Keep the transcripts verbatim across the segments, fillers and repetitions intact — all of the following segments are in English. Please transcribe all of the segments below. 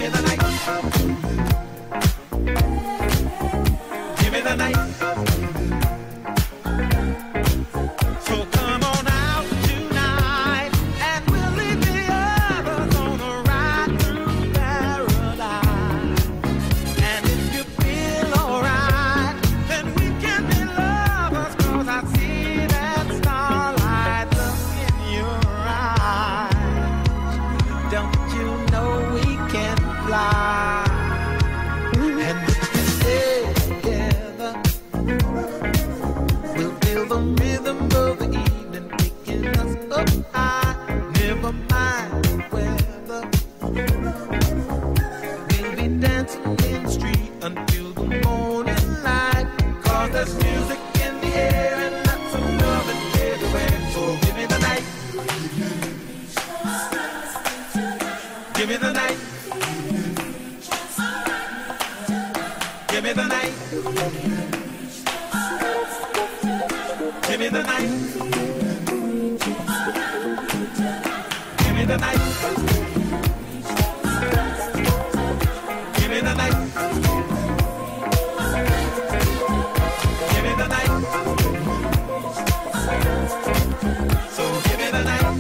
me the night. Give me the night. So come on out tonight, and we'll leave the others on a ride through paradise. And if you feel alright, then we can be lovers, 'cause I see that starlight look in your eyes. Don't you know we can fly? And if we stay together, we'll feel the rhythm of the evening picking us up high. Never mind the weather, we'll be dancing in the street until the morning light. 'Cause there's music in the air and lots of love and everywhere. So give me the night. Give me the night. Give me the night. Give me the night. Give me the night. Give me the night. Give me the night. So give me the night.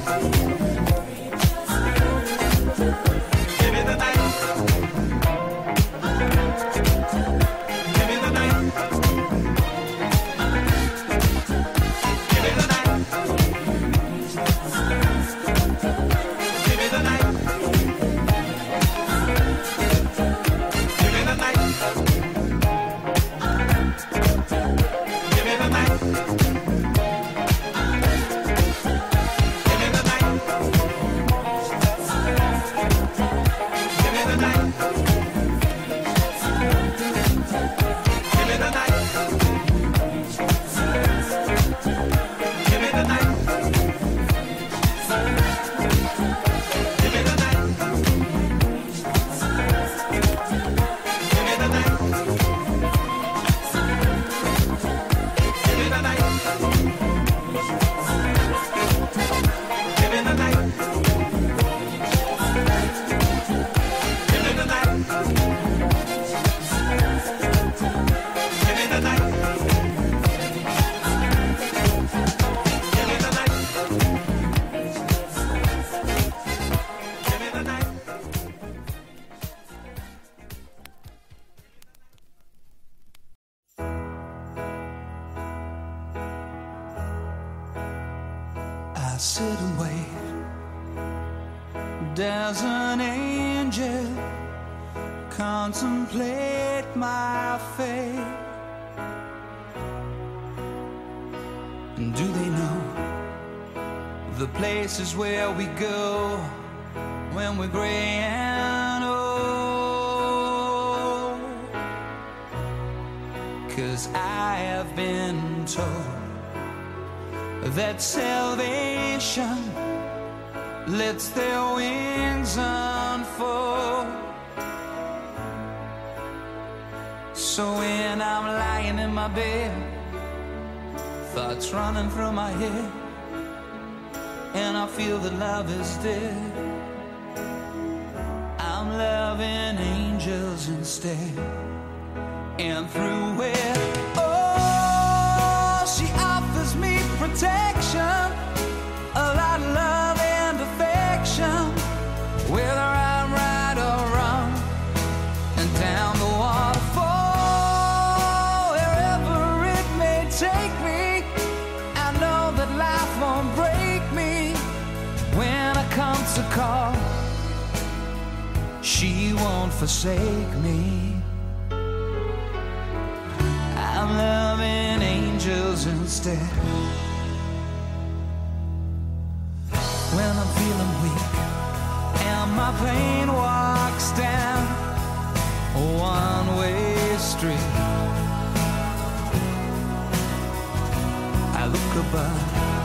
Give me the night. Give me the night. Give me the night. Give me the night. Give me the night. Give me the night. Give me the night. Give me the night. Give me the night. Give me the night. Give me the night. Give me the night. Give me the night. Give me the night. Give me the night. Give me the night. Give me the night. Give me the night. I sit and wait. There's an angel contemplate my fate. And do they know the places where we go when we're gray and old? 'Cause I have been told that salvation lets their wings unfold. So when I'm lying in my bed, thoughts running through my head, and I feel that love is dead, I'm loving angels instead. And through it, oh, she offers me protection, a lot of love and affection, whether I'm right or wrong, and down the waterfall, wherever it may take me, I know that life won't break me. When I come to call, she won't forsake me. I'm loving angels instead. When I'm feeling weak and my pain walks down a one-way street, I look above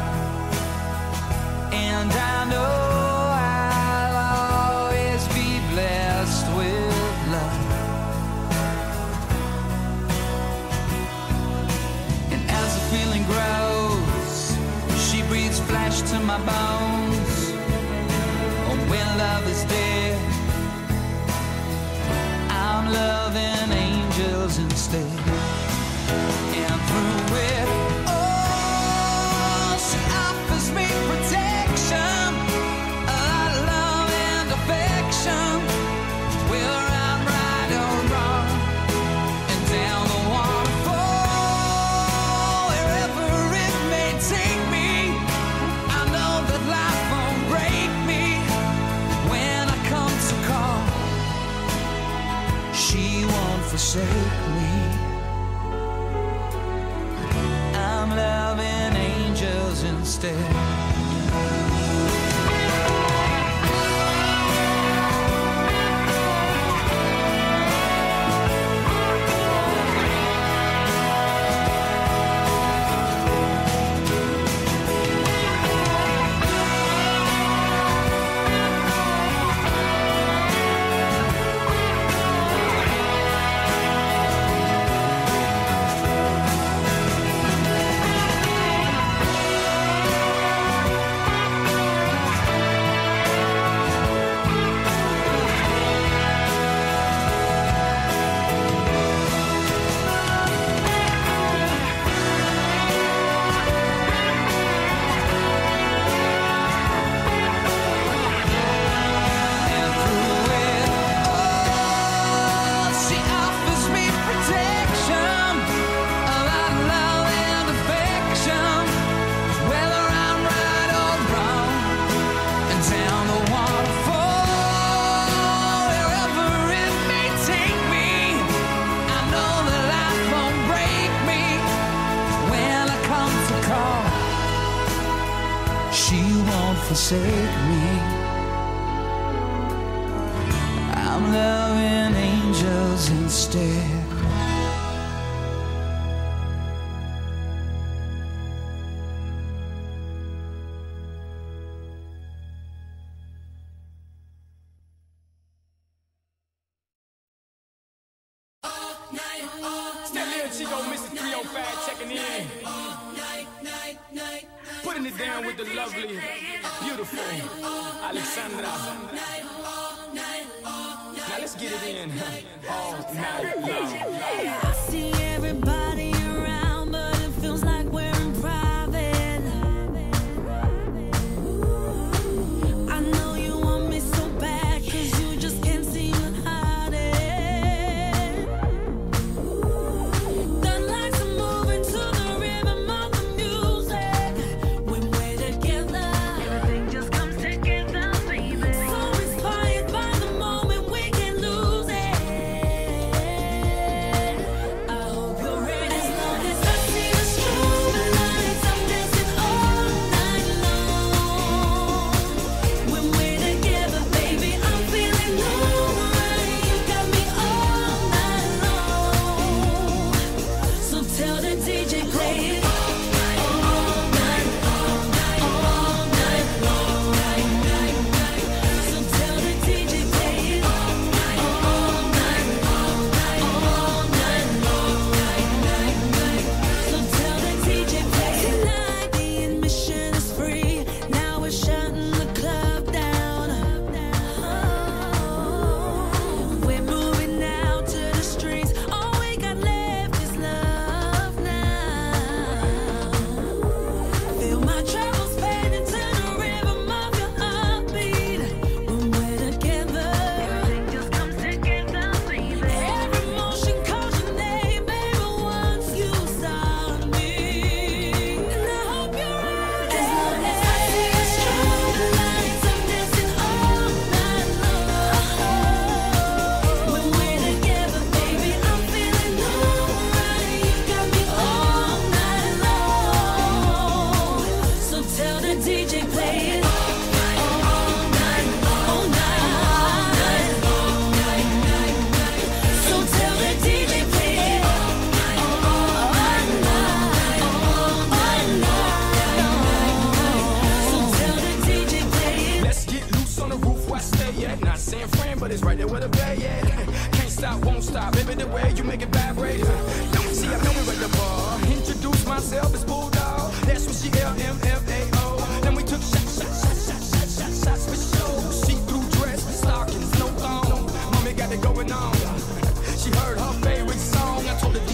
and I know I'll always be blessed with love. And as the feeling grows, she breathes flesh to my bones. Oh, when love is dead, instead. And through it all, she offers me protection, a lot of love and affection, whether I'm right or wrong, and down the waterfall, wherever it may take me. I know that life won't break me when I come to call. She won't forsake me. I'm loving angels instead. Forsake me. I'm loving angels instead. Stanley Chico, Mister three oh five checking in. Putting it down with the lovely, beautiful Alexandra. Now let's get it in all night long. I see everybody around, but it feels like we're in private. I know you want me so bad, cause you just can't seem to hide it. The lights are moving to the rhythm of the music. When we're together, everything just comes together, baby. So inspired by the moment, we can lose it. I hope you're ready. As long as I see the strobe lights, I'm dancing all night long. When we're together, baby, I'm feeling alright. You got me all night long. So tell the D J play it all night, all night, all night, all night long. So tell the D J play it all night, all night, all night, all night long. So tell the D J play it. Tonight the admission is free. Now we're shutting the club down. We're moving out to the streets. All we got left is love now. Feel my troubles fading to the rhythm of your heartbeat. When we're together, everything just comes together, baby. Every motion calls your name, baby, once you saw me. And I hope you're ready. As long as I see the strobe lights, I'm dancing all night long. When we're together, baby, I'm feeling alright. You got me all night long. So tell the D J play it all night, all night, all night, all night. So tell the D J play it all night, all night, all night. So tell the D J play it. Let's get loose on the roof where I stay at. Not San Fran, but it's right there where the bay at. Can't stop, won't stop, baby, the way you make it vibrate. Don't see, I know me right the bar. Introduce myself as Bulldog. That's when she L M F A O. Then we took shots, shots, shots, shots, shots, shots, shots for show. See-through dress, stockings, no thong. Mommy got it going on. She heard her favorite song. I told her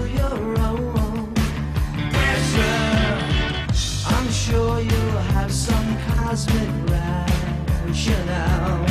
your own. Sir, I'm sure you'll have some cosmic rationale.